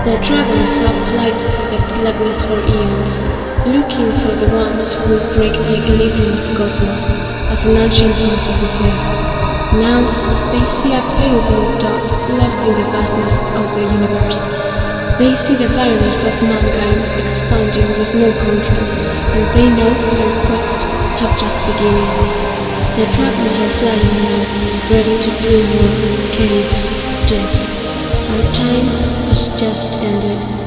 The dragons have flight through the labyrinth for eons, looking for the ones who will break the equilibrium of cosmos, as an ancient prophecy says. Now they see a pale blue dot lost in the vastness of the universe. They see the barriers of mankind expanding with no control, and they know their quest have just beginning. The dragons are flying now, ready to bring war, chaos, death. Our time has just ended.